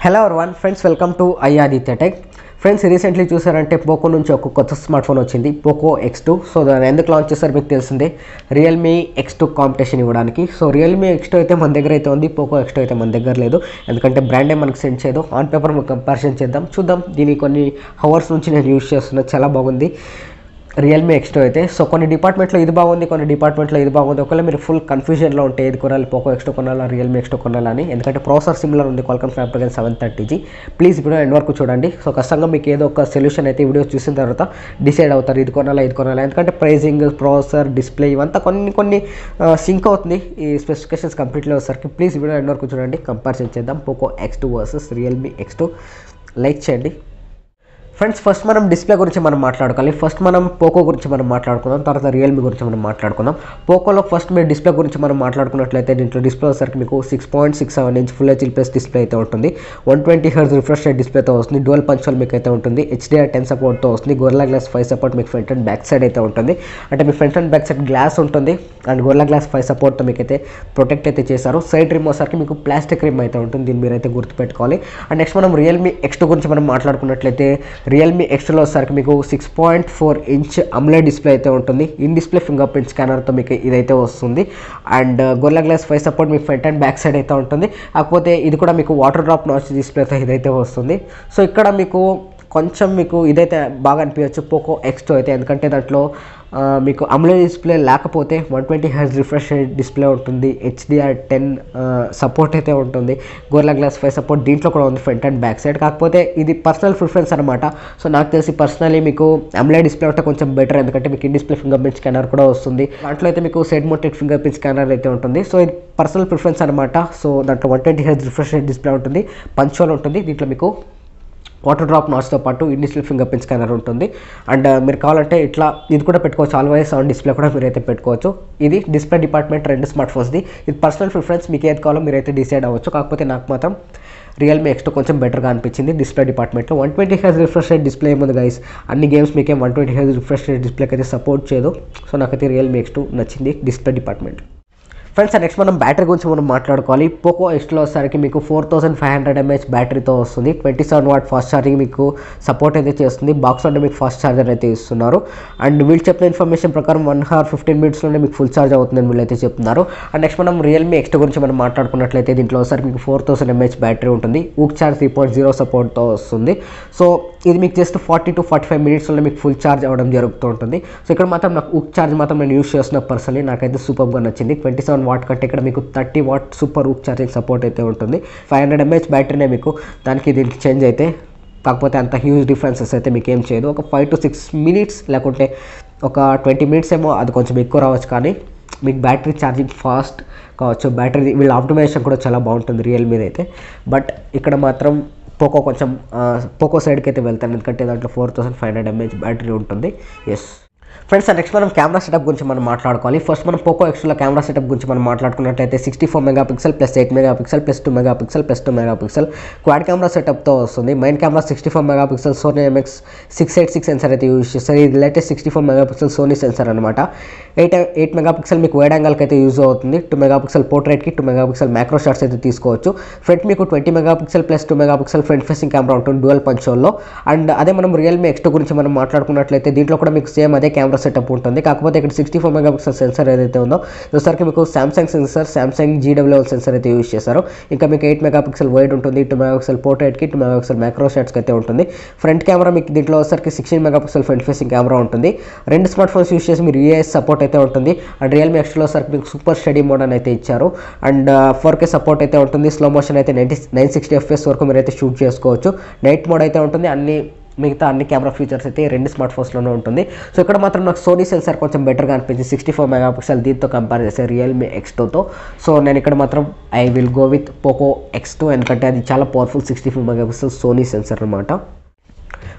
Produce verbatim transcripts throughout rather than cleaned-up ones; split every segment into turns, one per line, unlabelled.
Hello everyone friends, welcome to I Aditya tech. Friends, recently చూసారంటే Poco నుంచి ఒక కొత్త స్మార్ట్ ఫోన్ వచ్చింది, పోకో ఎక్స్ టూ. సో దాన్ని ఎందుకు లాంచ్ చేస్తారు మీకు తెలిసిందే, రియల్మీ ఎక్స్ టూ కాంపిటీషన్ ఇవ్వడానికి. సో రియల్మీ ఎక్స్ టూ అయితే మన దగ్గర అయితే ఉంది, పోకో ఎక్స్ టూ అయితే మన దగ్గర లేదు. ఎందుకంటే బ్రాండే మనకు సెండ్ చేయదు. ఆన్ పేపర్ మనం కంపారిజన్ చేద్దాం, చూద్దాం. దీని కొన్ని హవర్స్ నుంచి నేను యూజ్ చేస్తున్నా, చాలా బాగుంది రియల్మీ ఎక్స్ టూ అయితే. సో కొన్ని డిపార్ట్మెంట్లో ఇది బాగుంది, కొన్ని డిపార్ట్మెంట్లో ఇది బాగుంది. ఒకవేళ మీరు ఫుల్ కన్ఫ్యూజన్లో ఉంటే ఇది కొనాలి, పోకో ఎక్స్ టూ కొనాలా, రియల్మీ ఎక్స్ టూ కొనాలని, ఎందుకంటే ప్రాసెసర్ సిమిలర్ ఉంది, Qualcomm Snapdragon seven thirty G. Please video end వరకు చూడండి. సో ఖచ్చితంగా మీకు ఏదో ఒక సొల్యూషన్ అయితే వీడియోస్ చూసిన తర్వాత డిసైడ్ అవుతారు, ఇది కొనాలా ఇది కొనాలా. ఎందుకంటే ప్రైజింగ్, ప్రాసెసర్, డిస్ప్లే ఇవంతా కొన్ని కొన్ని సింక్ అవుతుంది ఈ స్పెసిఫికేషన్స్ కంప్లీట్లో వచ్చేసరికి. ప్లీజ్ వీడియో ఎండ్ వరకు చూడండి, కంపారిజన్ చేద్దాం Poco X two versus Realme X two. Like చేయండి. ఫ్రెండ్స్, ఫస్ట్ మనం డిస్ప్లే గురించి మనం మాట్లాడుకోవాలి. ఫస్ట్ మనం పోకో గురించి మనం మాట్లాడుకుందాం, తర్వాత రియల్మీ గురించి మనం మాట్లాడుకుందాం. పోకోలో ఫస్ట్ మీరు డిస్ప్లే గురించి మనం మాట్లాడుకున్నట్లయితే దీంట్లో డిస్ప్లే వచ్చేసరికి మీకు six point six seven inch full HD plus display అయితే ఉంటుంది. One twenty hertz refresh rate డిస్ప్లేతో వస్తుంది. డ్యువల్ పంచ్ హోల్ మీకు అయితే ఉంటుంది. హెచ్డిఆర్ టెన్ సపోర్ట్తో వస్తుంది. గొరిల్లా గ్లాస్ ఫైవ్ సపోర్ట్ మీకు ఫ్రంట్ అండ్ బ్యాక్ సైడ్ అయితే ఉంటుంది. అంటే మీ front and back side glass ఉంటుంది అండ్ గొరిల్లా గ్లాస్ ఫైవ్ సపోర్ట్తో మీకు అయితే ప్రొటెక్ట్ అయితే చేశారు. సైడ్ రిమ్ వచ్చేసరికి మీకు ప్లాస్టిక్ రిమ్ అయితే ఉంటుంది, దీన్ని మీరైతే గుర్తుపెట్టుకోవాలి. అండ్ నెక్స్ట్ మనం రియల్మీ ఎక్స్ టూ గురించి మనం మాట్లాడుకున్నట్లయితే రియల్మీ ఎక్స్ టూలో వచ్చేసరికి మీకు six point four inch AMOLED display అయితే ఉంటుంది. ఇన్ డిస్ప్లే ఫింగర్ ప్రింట్ స్కానర్తో మీకు ఇదైతే వస్తుంది. And Gorilla glass five support మీకు ఫ్రంట్ అండ్ బ్యాక్ సైడ్ అయితే ఉంటుంది. కాకపోతే ఇది కూడా మీకు వాటర్ డ్రాప్ నాచ్ డిస్ప్లేతో ఇదైతే వస్తుంది. సో ఇక్కడ మీకు కొంచెం మీకు ఇదైతే బాగా అనిపించచ్చు పోకో ఎక్స్ టూ అయితే, ఎందుకంటే దాంట్లో మీకు అమ్లెడ్ డిస్ప్లే లేకపోతే one twenty hertz refresh display ఉంటుంది. హెచ్డిఆర్ టెన్ సపోర్ట్ అయితే ఉంటుంది. గొరిల్లా గ్లాస్ ఫైవ్ సపోర్ట్ దీంట్లో కూడా ఉంది ఫ్రంట్ అండ్ బ్యాక్ సైడ్. కాకపోతే ఇది పర్సనల్ ప్రిఫరెన్స్ అనమాట. సో నాకు తెలిసి పర్సనలీ మీకు అమ్లెడ్ డిస్ప్లే ఉంటే కొంచెం బెటర్, ఎందుకంటే మీకు in display finger print scanner కూడా వస్తుంది. దాంట్లో అయితే మీకు side mounted finger print scanner అయితే ఉంటుంది. సో ఇది పర్సనల్ ప్రిఫరెన్స్ అనమాట. సో దాంట్లో one twenty hertz refresh display ఉంటుంది, పంచ్ హోల్ ఉంటుంది. దీంట్లో మీకు వాటర్ డ్రాప్ నాచ్తో పాటు in display finger print scanner ఉంటుంది. అండ్ మీరు కావాలంటే ఇట్లా ఇది కూడా పెట్టుకోవచ్చు, ఆల్వేస్ సౌండ్ డిస్ప్లే కూడా మీరైతే పెట్టుకోవచ్చు. ఇది డిస్ప్లే డిపార్ట్మెంట్ రెండు స్మార్ట్ ఫోన్స్ది. ఇది పర్సనల్ ప్రిఫరెన్స్, మీకు ఏది కావాలో మీరైతే డిసైడ్ అవ్వచ్చు. కాకపోతే నాకు మాత్రం రియల్మీ ఎక్స్ టూ కొంచెం బెటర్గా అనిపించింది డిస్ప్లే డిపార్ట్మెంట్లో. One twenty hertz refresh rate display ఏముంది గైస్, అన్ని గేమ్స్ మీకేం one twenty hertz refresh rate డిస్ప్లేకి అయితే సపోర్ట్ చేయదు. సో నాకైతే రియల్మీ ఎక్స్ టూ నచ్చింది డిస్ప్లే డిపార్ట్మెంట్. ఫ్రెండ్స్, నెక్స్ట్ మనం బ్యాటరీ గురించి మనం మాట్లాడుకోవాలి. పోకో ఎక్స్ టూలో వచ్చేసరికి మీకు four thousand five hundred mAh బ్యాటరీతో వస్తుంది. Twenty seven watt fast charging మీకు సపోర్ట్ అయితే చేస్తుంది. బాక్స్ అంటే మీకు ఫాస్ట్ ఛార్జర్ అయితే ఇస్తున్నారు. అండ్ వీళ్ళు చెప్పిన ఇన్ఫర్మేషన్ ప్రకారం వన్ అవర్ ఫిఫ్టీన్ మినిట్స్లోనే మీకు ఫుల్ ఛార్జ్ అవుతుందని వీళ్ళు అయితే చెప్తున్నారు. అండ్ నెక్స్ట్ మనం రియల్మీ ఎక్స్ టూ గురించి మనం మాట్లాడుకున్నట్లయితే దీంట్లో వచ్చేసరికి మీకు ఫోర్ థౌసండ్ ఎంఏహెచ్ బ్యాటరీ ఉంటుంది. VOOC charge three point zero సపోర్ట్తో వస్తుంది. సో ఇది మీకు just forty to forty five మినిట్స్లో మీకు ఫుల్ ఛార్జ్ అవ్వడం జరుగుతూ ఉంటుంది. సో ఇక్కడ మాత్రం నాకు ఊక్ ఛార్జ్ మాత్రం నేను యూస్ చేస్తున్న పర్సనలీ నాకైతే సూపర్గా నచ్చింది. ట్వంటీ సెవెన్ వాట్ కంటే ఇక్కడ మీకు thirty watt super VOOC charging support అయితే ఉంటుంది. ఫైవ్ హండ్రెడ్ ఎంఏహెచ్ బ్యాటరీనే మీకు దానికి దీనికి చేంజ్ అయితే, కాకపోతే అంత హ్యూజ్ డిఫరెన్సెస్ అయితే మీకు ఏం చేయదు. ఒక ఫైవ్ టు సిక్స్ మినిట్స్ లేకుంటే ఒక ట్వంటీ మినిట్స్ ఏమో అది కొంచెం ఎక్కువ రావచ్చు, కానీ మీకు బ్యాటరీ ఛార్జింగ్ ఫాస్ట్ కావచ్చు. బ్యాటరీ వీళ్ళ ఆప్టిమైజేషన్ కూడా చాలా బాగుంటుంది రియల్మీది అయితే. బట్ ఇక్కడ మాత్రం పోకో కొంచెం పోకో సైడ్కి అయితే వెళ్తాను, ఎందుకంటే దాంట్లో four thousand five hundred mAh battery ఉంటుంది. ఎస్ ఫ్రెండ్స్, నెక్స్ట్ మనం కెమెరా సెటప్ గురించి మనం మాట్లాడుకోవాలి. ఫస్ట్ మనం పోకో ఎక్స్లో కెమెరా సెటప్ గురించి మనం మాట్లాడుకున్నట్లయితే sixty four mega pixel plus eight mega pixel plus two mega pixel plus two mega pixel quad camera సెటప్తో వస్తుంది. Main camera sixty four mega pixel Sony MX six eight six sensor అయితే use చేస్తారు. ఇది latest sixty four mega pixel Sony sensor అనమాట. Eight eight mega pixel మీకు wide యాంగిల్కి అయితే use అవుతుంది. టూ మెగా పిక్సెల్ పోర్ట్రేట్కి, two mega pixel macro shots అయితే తీసుకోవచ్చు. ఫ్రంట్ మీకు twenty mega pixel plus two mega pixel front facing camera ఉంటుంది డ్యూయల్ పంచ్ హోల్లో. అండ్ అదే మనం రియల్మీ ఎక్స్ టూ గురించి మనం మాట్లాడుకున్నట్లయితే దీంట్లో కూడా మీకు సేమ్ అదే కెమెరా సెటప్ ఉంటుంది. కాకపోతే ఇక్కడ sixty four mega pixel sensor ఏదైతే ఉందో ఒకసారికి మీకు Samsung sensor, Samsung GWL sensor అయితే యూజ్ చేశారు. ఇంకా మీకు ఎయిట్ మెగా పిక్సెల్ వైడ్ ఉంటుంది, టూ మెగా పిక్సెల్ పోర్ట్రేట్కి, టూ మెగా పిక్సెల్ మ్యాక్రో షాట్స్కి అయితే ఉంటుంది. ఫ్రంట్ కెమెరా మీకు దీంట్లో ఒకసారికి sixteen mega pixel front facing camera ఉంటుంది. రెండు స్మార్ట్ ఫోన్స్ యూజ్ చేసి మీరు యూఏఎస్ సపోర్ట్ అయితే ఉంటుంది. అండ్ రియల్మీ ఎక్స్లో ఒకసారికి మీకు సూపర్ స్టడీ మోడ్ అని అయితే ఇచ్చారు. అండ్ ఫోర్ కే సపోర్ట్ అయితే ఉంటుంది. స్లో మోషన్ అయితే నైంటీ నైన్ సిక్స్టీ ఎఫ్ఎస్ వరకు మీరు అయితే షూట్ చేసుకోవచ్చు. నైట్ మోడ్ అయితే ఉంటుంది. అన్ని మిగతా అన్ని కెమెరా ఫీచర్స్ అయితే రెండు స్మార్ట్ ఫోన్స్లోనే ఉంటుంది. సో ఇక్కడ మాత్రం నాకు సోనీ సెన్సార్ కొంచెం బెటర్గా అనిపించింది సిక్స్టీ ఫోర్ మెగా పిక్సెల్ దీంతో కంపేర్ చేస్తే రియల్మీ ఎక్స్ టూతో. సో నేను ఇక్కడ మాత్రం I will go with Poco X two, ఎందుకంటే అది చాలా powerful sixty four mega pixel Sony sensor అనమాట.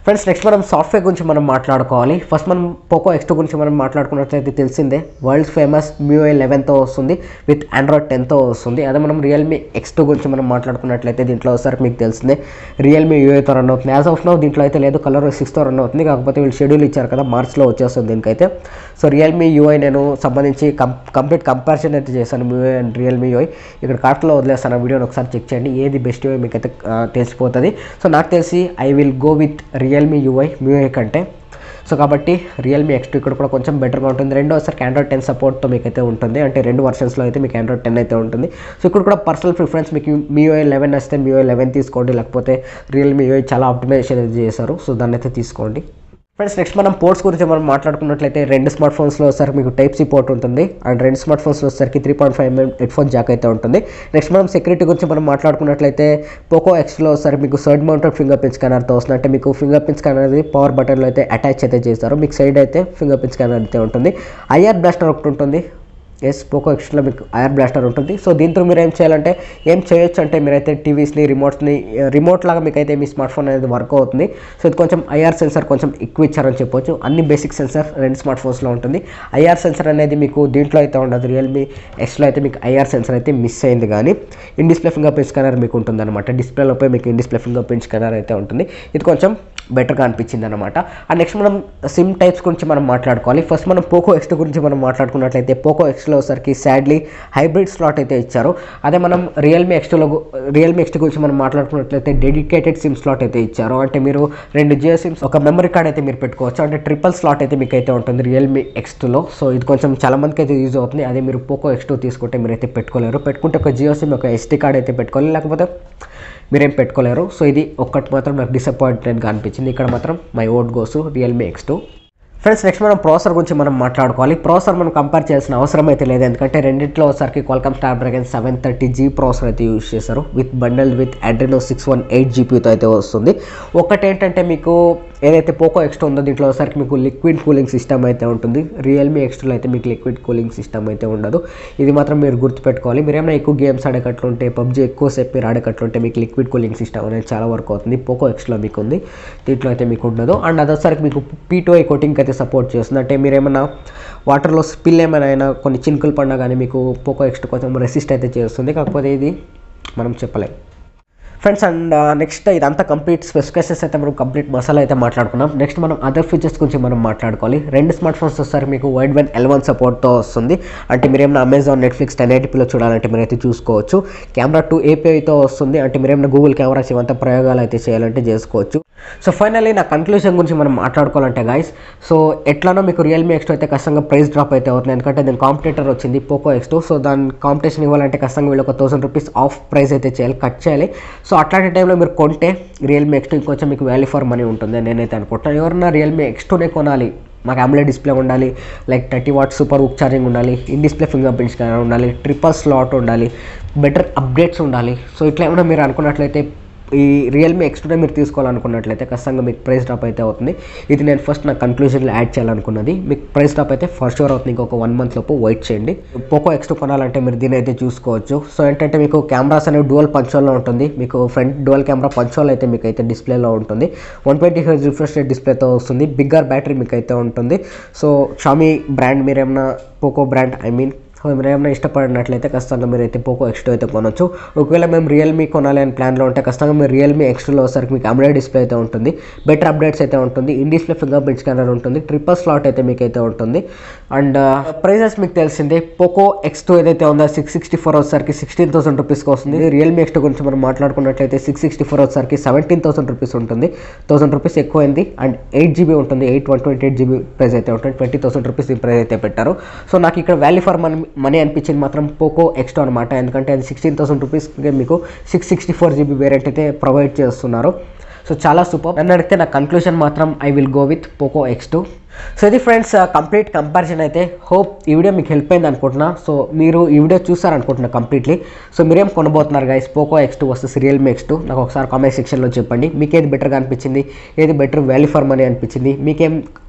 ఫ్రెండ్స్ నెక్స్ట్ మనం సాఫ్ట్వేర్ గురించి మనం మాట్లాడుకోవాలి. ఫస్ట్ మనం పోకో ఎక్స్ టూ గురించి మనం మాట్లాడుకున్నట్లయితే తెలిసిందే world famous M I U I లెవెన్తో వస్తుంది, విత్ ఆండ్రాయిడ్ టెన్తో వస్తుంది. అదే మనం రియల్మీ ఎక్స్ టూ గురించి మనం మాట్లాడుకున్నట్లయితే దీంట్లో ఒకసారి మీకు తెలిసిందే రియల్మీ U I తో రన్ అవుతుంది. యాజ్ ఆఫ్ నౌ దీంట్లో అయితే లేదు, కలర్ సిక్స్తో రన్ అవుతుంది. కాకపోతే వీళ్ళు షెడ్యూల్ ఇచ్చారు కదా, మార్చ్లో వచ్చేస్తుంది దీనికైతే. సో రియల్మీ U I నేను సంబంధించి కం కంప్లీట్ కంపారిజన్ అయితే చేశాను M I U I and Realme U I. ఇక్కడ కార్ట్లో వదిలేస్తాను, ఆ వీడియోని ఒకసారి చెక్ చేయండి, ఏది బెస్ట్ U I మీకైతే తెలిసిపోతుంది. సో నాకు తెలిసి I will go with Realme U I M I U I కంటే. సో కాబట్టి రియల్మీ ఎక్స్ టూ ఇక్కడ కూడా కొంచెం బెటర్గా ఉంటుంది. రెండోసారికి ఆండ్రాయిడ్ టెన్ సపోర్ట్తో మీకు అయితే ఉంటుంది, అంటే రెండు వర్షన్స్లో అయితే మీకు ఆండ్రాయిడ్ టెన్ అయితే ఉంటుంది. సో ఇక్కడ కూడా పర్సనల్ ప్రిఫరెన్స్, మీకు M I U I eleven వస్తే M I U I eleven తీసుకోండి, లేకపోతే రియల్మీ U I చాలా ఆప్టిమైజేషన్ అయితే చేశారు, సో దాన్ని అయితే తీసుకోండి. ఫ్రెండ్స్ నెక్స్ట్ మనం పోర్ట్స్ గురించి మనం మాట్లాడుకున్నట్లయితే రెండు స్మార్ట్ ఫోన్స్లో వచ్చేసరికి మీకు టైప్ సి పోర్ట్ ఉంటుంది, అండ్ రెండు స్మార్ట్ ఫోన్స్లో వచ్చేసరికి three point five mm head phone jack అయితే ఉంటుంది. నెక్స్ట్ మనం సెక్యూరిటీ గురించి మనం మాట్లాడుకున్నట్లయితే పోకో ఎక్స్లో వచ్చేసరికి మీకు సైడ్ మౌంటెడ్ ఫింగర్ ప్రింట్ స్కానర్తో వస్తుంది, అంటే మీకు ఫింగర్ ప్రింట్ స్కానర్ అనేది పవర్ బటన్లో అయితే అటాచ్ అయితే చేస్తారు, మీకు సైడ్ అయితే ఫింగర్ ప్రింట్ స్కానర్ అయితే ఉంటుంది. ఐఆర్ బ్లాస్టర్ ఒకటి ఉంటుంది. ఎస్ పోకో ఎక్స్లో మీకు ఐఆర్ బ్లాస్టర్ ఉంటుంది. సో దీంతో మీరు ఏం చేయాలంటే ఏం చేయొచ్చు అంటే మీరైతే టీవీస్ని రిమోట్స్ని రిమోట్ లాగా మీకైతే మీ స్మార్ట్ ఫోన్ అనేది వర్క్ అవుతుంది. సో ఇది కొంచెం ఐఆర్ సెన్సర్ కొంచెం ఎక్కువ ఇచ్చారని చెప్పొచ్చు. అన్ని బేసిక్ సెన్సర్ రెండు స్మార్ట్ ఫోన్స్లో ఉంటుంది. ఐఆర్ సెన్సర్ అనేది మీకు దీంట్లో అయితే ఉండదు, రియల్మీ ఎక్స్లో అయితే మీకు ఐఆర్ సెన్సర్ అయితే మిస్ అయింది, కానీ in display finger print scanner మీకు ఉంటుంది అనమాట. డిస్ప్లేలోపై మీకు in display finger print scanner అయితే ఉంటుంది. ఇది కొంచెం బెటర్గా అనిపించింది అనమాట. అండ్ నెక్స్ట్ మనం సిమ్ టైప్స్ గురించి మనం మాట్లాడుకోవాలి. ఫస్ట్ మనం పోకో ఎక్స్ టూ గురించి మనం మాట్లాడుకున్నట్లయితే పోకో ఎక్స్లో వచ్చరికి సాడ్లీ హైబ్రిడ్ స్లాట్ అయితే ఇచ్చారు. అదే మనం రియల్మీ ఎక్స్ టూలో రియల్మీ ఎక్స్ టూ గురించి మనం మాట్లాడుకున్నట్లయితే డెడికేటెడ్ సిమ్ స్లాట్ అయితే ఇచ్చారు, అంటే మీరు రెండు జియో సిమ్స్ ఒక మెమరీ కార్డ్ అయితే మీరు పెట్టుకోవచ్చు, అంటే ట్రిపుల్ స్లాట్ అయితే మీకు అయితే ఉంటుంది రియల్మీ ఎక్స్ టూలో. సో ఇది కొంచెం చాలా మందికి అయితే యూజ్ అవుతుంది. అదే మీరు పోకో ఎక్స్ టూ తీసుకుంటే మీరైతే పెట్టుకోలేరు. పెట్టుకుంటే ఒక జియో సిమ్ ఒక ఎస్టీ కార్డ్ అయితే పెట్టుకోవాలి, లేకపోతే మీరేం పెట్టుకోలేరు. సో ఇది ఒక్కటి మాత్రం నాకు డిసప్పాయింటెడ్గా అనిపించింది. ఇక్కడ మాత్రం my vote goes Realme X two. Friends next మనం ప్రాసెసర్ గురించి మనం మాట్లాడుకోవాలి. ప్రాసెసర్ మనం కంపేర్ చేయాల్సిన అవసరం అయితే లేదు, ఎందుకంటే రెండింటిలో ఒకసారికి Qualcomm Snapdragon seven thirty G processor అయితే యూజ్ చేశారు, with bundle with Adreno six one eight జీపీతో అయితే వస్తుంది. ఒకటి ఏంటంటే మీకు ఏదైతే పోకో ఎక్స్ టూ ఉందో దీంట్లో ఒకసారికి మీకు లిక్విడ్ కూలింగ్ సిస్టమ్ అయితే ఉంటుంది. రియల్మీ ఎక్స్ టూలో అయితే మీకు లిక్విడ్ కూలింగ్ సిస్టమ్ అయితే ఉండదు. ఇది మాత్రం మీరు గుర్తుపెట్టుకోవాలి. మీరు ఏమైనా ఎక్కువ గేమ్స్ ఆడేటట్లుంటే, పబ్జీ ఎక్కువసేపు మీరు ఆడేటట్లుంటే మీకు లిక్విడ్ కూలింగ్ సిస్టమ్ అనేది చాలా వర్క్ అవుతుంది. పోకో ఎక్స్లో మీకు ఉంది, దీంట్లో అయితే మీకు ఉండదు. అండ్ అదొకసారికి మీకు పీ టూ ఐ కోటింగ్ అయితే సపోర్ట్ చేస్తుంది, అంటే మీరు ఏమైనా వాటర్లో స్పిల్ ఏమైనా అయినా కొన్ని చినుకులు పడినా కానీ మీకు పోకో ఎక్స్ టూ కొంచెం రెసిస్ట్ అయితే చేస్తుంది, కాకపోతే ఇది మనం చెప్పలేం. ఫ్రెండ్స్ అండ్ నెక్స్ట్ ఇదంతా కంప్లీట్ స్పెసిఫికేషన్స్ అయితే మనం కంప్లీట్ మసాలా అయితే మాట్లాడుకున్నాం. నెక్స్ట్ మనం అదర్ ఫీచర్స్ గురించి మనం మాట్లాడుకోవాలి. రెండు స్మార్ట్ ఫోన్స్ వస్తారు మీకు వైడ్ వన్ ఎల్ వన్ సపోర్ట్తో వస్తుంది, అంటే మీరు ఏమైనా అమెజాన్ నెట్ఫ్లిక్స్ టెన్ ఎయిటీపీలో చూడాలంటే మీరైతే చూసుకోవచ్చు. కెమెరా టూ ఏపీఐతో వస్తుంది, అంటే మీరు ఏమైనా గూగుల్ కెమెరాస్ ఇవంతా ప్రయోగాలు అయితే చేయాలంటే చేసుకోవచ్చు. సో ఫైనల్లీ నా కన్క్లూజన్ గురించి మనం మాట్లాడుకోవాలంటే గైస్, సో ఎట్లానో మీకు రియల్మీ ఎక్స్ టూ అయితే కష్టంగా ప్రైస్ డ్రాప్ అయితే అవుతుంది, ఎందుకంటే దీని కాంపిటేటర్ వచ్చింది పోకో ఎక్స్ టూ. సో దాని కాంపిటీషన్ ఇవ్వాలంటే కష్టంగా వీళ్ళు ఒక థౌసండ్ రూపీస్ ఆఫ్ ప్రైస్ అయితే చేయాలి, కట్ చేయాలి. సో అట్లాంటి టైంలో మీరు కొంటే రియల్మీ ఎక్స్ టూ ఇంకొంచెం మీకు వాల్యూ ఫర్ మనీ ఉంటుంది నేనైతే అనుకుంటున్నాను. ఎవరన్నా రియల్మీ ఎక్స్ టూనే కొనాలి, మాకు AMOLED డిస్ప్లే ఉండాలి, లైక్ థర్టీ వాట్ సూపర్ బుక్ ఛార్జింగ్ ఉండాలి, in display finger print scanner ఉండాలి, ట్రిపుల్ స్లాట్ ఉండాలి, బెటర్ అప్డేట్స్ ఉండాలి. సో ఇట్లా ఏమైనా మీరు అనుకున్నట్లయితే ఈ రియల్మీ ఎక్స్ టూనే మీరు తీసుకోవాలనుకున్నట్లయితే ఖచ్చితంగా మీకు ప్రైస్ డ్రాప్ అయితే అవుతుంది. ఇది నేను ఫస్ట్ నా కన్క్లూజన్లో యాడ్ చేయాలనుకున్నది. మీకు ప్రైస్ డ్రాప్ అయితే ఫర్ షూర్ అవుతుంది, ఇంకొక వన్ మంత్ లోపు వెయిట్ చేయండి. పోకో ఎక్స్ టూ కొనాలంటే మీరు దీని అయితే చూసుకోవచ్చు. సో ఏంటంటే మీకు కెమెరాస్ అనేవి డ్యువల్ పంచోల్లో ఉంటుంది, మీకు ఫ్రంట్ డ్యువల్ కెమెరా పంచోల్ అయితే మీకు అయితే డిస్ప్లేలో ఉంటుంది. One twenty hertz refresh rate డిస్ప్లేతో వస్తుంది, బిగ్గర్ బ్యాటరీ మీకు అయితే ఉంటుంది. సో షామీ బ్రాండ్ మీరు ఏమైనా Poco brand I mean so మీరు ఏమైనా ఇష్టపడినట్లయితే ఖచ్చితంగా మీరు అయితే పోకో ఎక్స్ టూ అయితే కొనవచ్చు. ఒకవేళ మేము రియల్మీ కొనాలి అని ప్లాన్లో ఉంటే ఖచ్చితంగా మీరు రియల్మీ ఎక్స్ టూలో వచ్చరికి మీకు AMOLED డిస్ప్లే అయితే ఉంటుంది, బెటర్ అప్డేట్స్ అయితే ఉంటుంది, in display finger print scanner ఉంటుంది, ట్రిపుల్ స్లాట్ అయితే మీకు అయితే ఉంటుంది. అండ్ ప్రైజెస్ మీకు తెలిసిందే, పోకో ఎక్స్ టూ ఏదైతే ఉందో సిక్స్ సిక్స్టీ ఫోర్ వచ్చరికి సిక్స్టీన్ థౌసండ్ రూపీస్కి వస్తుంది. రియల్మీ ఎక్స్ టూ గురించి మనం మాట్లాడుకున్నట్లయితే సిక్స్ సిక్స్టీ ఫోర్ వచ్చరికి సెవెంటీన్ థౌసండ్ రూపీస్ ఉంటుంది, థౌసండ్ రూపీస్ ఎక్కువైంది. అండ్ ఎయిట్ జీబీ ఉంటుంది, eight one twenty eight GB price అయితే ఉంటుంది, ట్వంటీ థౌసండ్ రూపీస్ ఈ ప్రైస్ అయితే పెట్టారు. సో నాకు ఇక్కడ వాల్యూ ఫర్ మనీ మనీ అనిపించింది మాత్రం పోకో ఎక్స్ టూ అనమాట, ఎందుకంటే అది సిక్స్టీన్ థౌసండ్ రూపీస్కి మీకు six sixty four GB variant అయితే ప్రొవైడ్ చేస్తున్నారు. సో చాలా సూపర్. నన్ను అడిగితే నా కన్క్లూజన్ మాత్రం I will go with Poco X two. So ఇది ఫ్రెండ్స్ కంప్లీట్ కంపారిజన్ అయితే. హోప్ ఈ వీడియో మీకు హెల్ప్ అయింది అనుకుంటున్నా. సో మీరు ఈ వీడియో చూసారనుకుంటున్నా కంప్లీట్లీ. సో మీరేం కొనబోతున్నారు guys, Poco X two versus Realme X two? నాకు ఒకసారి కామెంట్ సెక్షన్లో చెప్పండి, మీకు ఏది బెటర్గా అనిపించింది, ఏది బెటర్ వాల్యూ ఫర్ మనీ అనిపించింది, మీకేం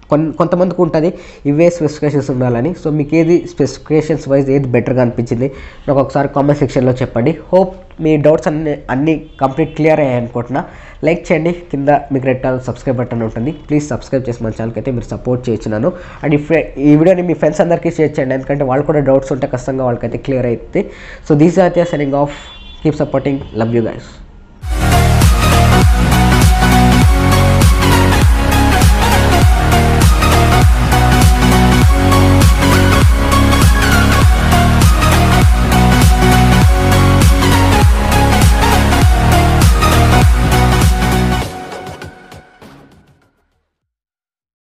కొన్ కొంతమందికి ఉంటుంది ఇవే స్పెసిఫికేషన్స్ ఉండాలని. సో మీకు ఏది స్పెసిఫికేషన్స్ వైజ్ ఏది బెటర్గా అనిపించింది నాకు ఒకసారి కామెంట్ సెక్షన్లో చెప్పండి. హోప్ మీ డౌట్స్ అన్ని అన్నీ కంప్లీట్ క్లియర్ అయ్యాయి అనుకుంటున్నా. లైక్ చేయండి, కింద మీకు రెడ్ కలర్ సబ్స్క్రైబ్ బటన్ ఉంటుంది, ప్లీజ్ సబ్స్క్రైబ్ చేసి మన ఛానల్కి అయితే మీరు సపోర్ట్ చేయొచ్చున్నాను. అండ్ ఈ ఈ వీడియోని మీ ఫ్రెండ్స్ అందరికీ షేర్ చేయండి, ఎందుకంటే వాళ్ళు కూడా డౌట్స్ ఉంటే ఖచ్చితంగా వాళ్ళకైతే క్లియర్ అవుతుంది. So these are signing off, keep supporting, love you guys.